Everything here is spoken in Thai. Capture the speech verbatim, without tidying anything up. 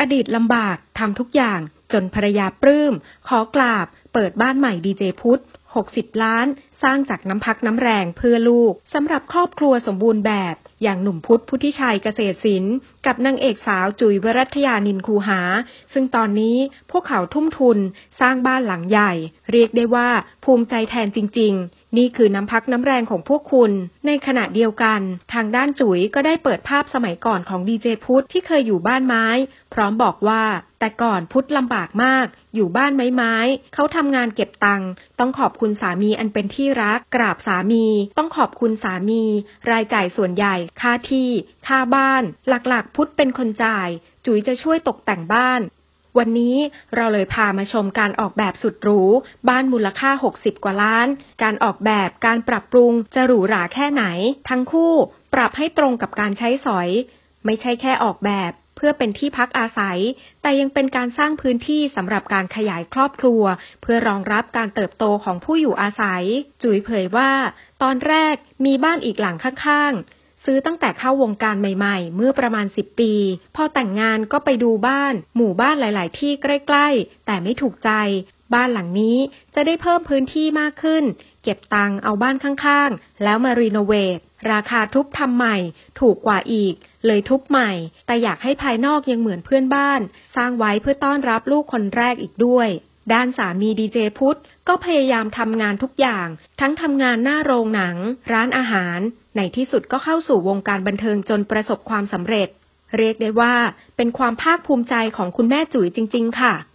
ดีตลำบากทำทุกอย่างจนภรรยาปลื้มขอกราบเปิดบ้านใหม่ดีเจพุทธหกสิบล้านสร้างจากน้ำพักน้ำแรงเพื่อลูกสำหรับครอบครัวสมบูรณ์แบบอย่างหนุ่มพุทธพุทธิชัยเกษตรศิลป์กับนางเอกสาวจุ๋ยวรัตยานินคูหาซึ่งตอนนี้พวกเขาทุ่มทุนสร้างบ้านหลังใหญ่เรียกได้ว่าภูมิใจแทนจริงๆนี่คือน้ำพักน้ำแรงของพวกคุณในขณะเดียวกันทางด้านจุ๋ยก็ได้เปิดภาพสมัยก่อนของดีเจพุทธที่เคยอยู่บ้านไม้พร้อมบอกว่าแต่ก่อนพุทธลำบากมากอยู่บ้านไม้ไม้เขาทำงานเก็บตังค์ต้องขอบคุณสามีอันเป็นที่รักกราบสามีต้องขอบคุณสามีรายจ่ายส่วนใหญ่ค่าที่ค่าบ้านหลักๆพุทธเป็นคนจ่ายจุ๋ยจะช่วยตกแต่งบ้านวันนี้เราเลยพามาชมการออกแบบสุดหรูบ้านมูลค่าหกสิบกว่าล้านการออกแบบการปรับปรุงจะหรูหราแค่ไหนทั้งคู่ปรับให้ตรงกับการใช้สอยไม่ใช่แค่ออกแบบเพื่อเป็นที่พักอาศัยแต่ยังเป็นการสร้างพื้นที่สำหรับการขยายครอบครัวเพื่อรองรับการเติบโตของผู้อยู่อาศัยจุ๋ยเผยว่าตอนแรกมีบ้านอีกหลังข้างๆซื้อตั้งแต่เข้าวงการใหม่ๆเมื่อประมาณสิบปีพอแต่งงานก็ไปดูบ้านหมู่บ้านหลายๆที่ใกล้ๆแต่ไม่ถูกใจบ้านหลังนี้จะได้เพิ่มพื้นที่มากขึ้นเก็บตังค์เอาบ้านข้างๆแล้วมารีโนเวทราคาทุบทำใหม่ถูกกว่าอีกเลยทุบใหม่แต่อยากให้ภายนอกยังเหมือนเพื่อนบ้านสร้างไว้เพื่อต้อนรับลูกคนแรกอีกด้วยด้านสามีดีเจพุทธก็พยายามทำงานทุกอย่างทั้งทำงานหน้าโรงหนังร้านอาหารในที่สุดก็เข้าสู่วงการบันเทิงจนประสบความสำเร็จเรียกได้ว่าเป็นความภาคภูมิใจของคุณแม่จุ๋ยจริงๆค่ะ